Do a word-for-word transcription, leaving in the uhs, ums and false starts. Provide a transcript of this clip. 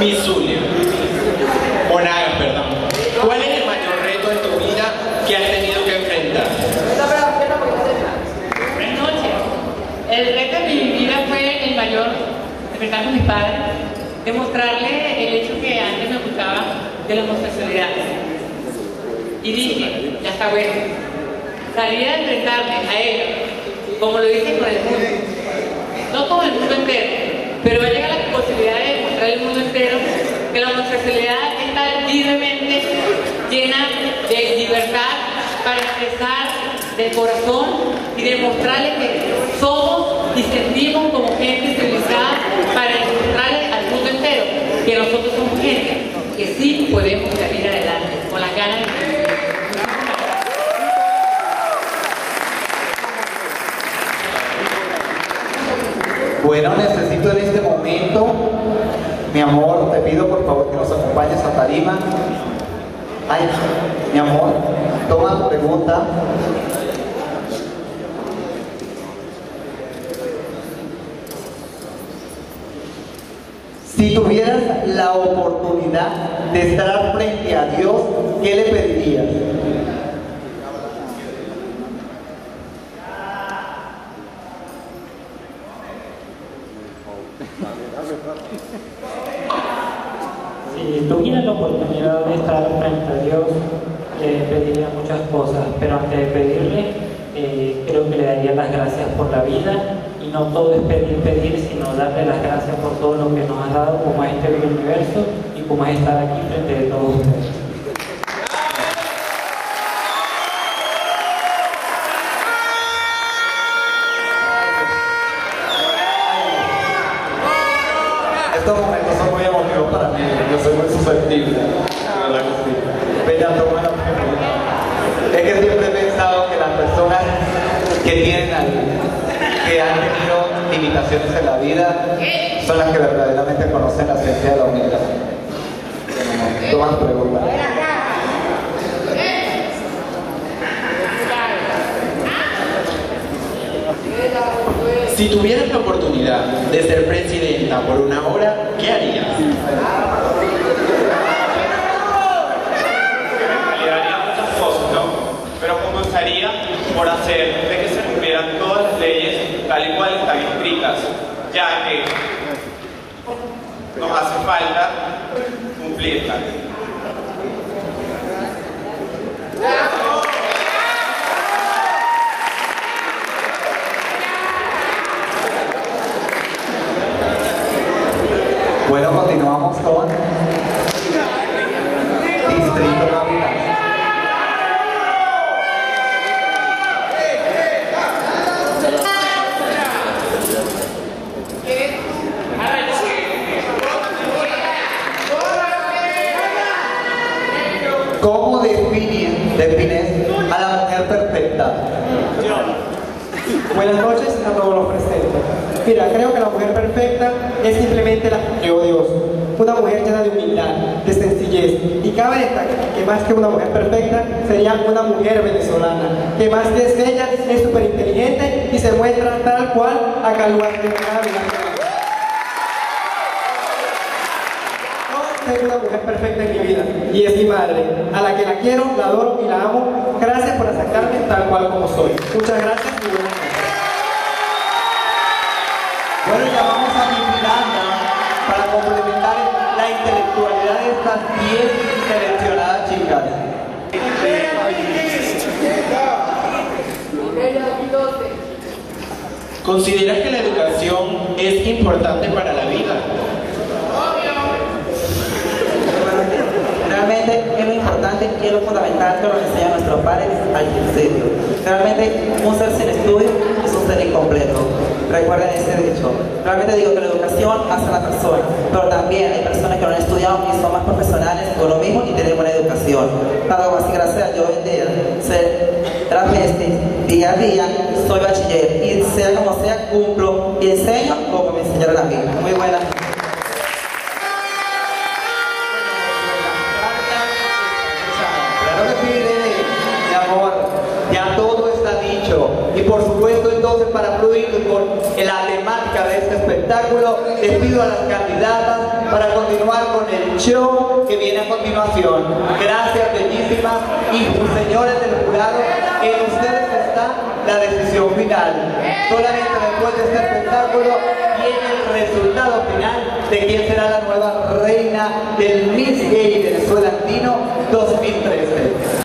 Mi Zulia. Monagas, perdón. ¿Cuál es el mayor reto en tu vida que has tenido que enfrentar? Buenas noches. El reto de mi vida fue el mayor, enfrentar con mis padres, demostrarle el hecho que antes me ocultaba de la homosexualidad. Y dije, ya está bueno. Salí a enfrentarme a ellos, como lo hice con el mundo. No con el mundo entero, pero va a llegar la posibilidad de demostrar al mundo entero que la homosexualidad está libremente llena de libertad para expresar del corazón y demostrarle que somos y sentimos como gente civilizada para demostrarle al mundo entero que nosotros somos gente que sí podemos salir adelante con las ganas de vivir. Bueno, necesito en este momento, mi amor, te pido por favor que nos acompañes a tarima. Ay, mi amor, toma tu pregunta. Si tuvieras la oportunidad de estar frente a Dios, ¿qué le pedirías? Si tuviera la oportunidad de estar frente a Dios, le pediría muchas cosas, pero antes de pedirle, eh, creo que le daría las gracias por la vida, y no todo es pedir, pedir, sino darle las gracias por todo lo que nos ha dado, como es este universo y como es estar aquí frente de todos ustedes. Estos momentos son muy emotivos para mí, yo soy muy susceptible. Bella, toma la pregunta. Es que siempre he pensado que las personas que tienen al- que han tenido limitaciones en la vida son las que verdaderamente conocen la esencia de la humildad. Toma tu pregunta. Si tuvieras la oportunidad de ser presidenta por una hora, ¿qué harías? Le daría muchas cosas, ¿no? Pero comenzaría por hacer de que se cumplieran todas las leyes tal y cual están escritas, ya que nos hace falta cumplirlas. Bueno, continuamos con Distrito Navidad. ¿Cómo defines, defines a la mujer perfecta? Buenas noches a todos los presentes. Mira, creo que la mujer perfecta es simplemente la que creó Dios. Una mujer llena de humildad, de sencillez. Y cabe destacar que más que una mujer perfecta, sería una mujer venezolana. Que más que es bella, es súper inteligente y se muestra tal cual a cada lugar de cada lugar. Yo tengo una mujer perfecta en mi vida y es mi madre, a la que la quiero, la adoro y la amo. Gracias por aceptarme tal cual como soy. Muchas gracias y buenas noches. Bueno, llamamos a mi Miranda para complementar la intelectualidad de estas diez seleccionadas chicas. ¿Consideras que la educación es importante para la vida? Realmente es lo importante y es lo fundamental que nos enseñan nuestros padres al principio. Realmente un ser sin estudio es un ser incompleto. Recuerden ese dicho. Realmente digo que la educación hace a la persona, pero también hay personas que no han estudiado y son más profesionales con lo mismo y tienen buena educación. Algo así, gracias a Dios hoy en día, ser travesti, día a día, soy bachiller y sea como sea, cumplo y enseño como me enseñaron a mí. Muy buena. Claro que sí, mi amor, ya todo está dicho. Y por supuesto entonces para fluir con la temática de este espectáculo, les pido a las candidatas para continuar con el show que viene a continuación. Gracias, bellísimas, y señores del jurado, en ustedes está la decisión final. Solamente después de este espectáculo viene el resultado final de quién será la nueva reina del Miss Gay Venezuela Latino dos mil trece.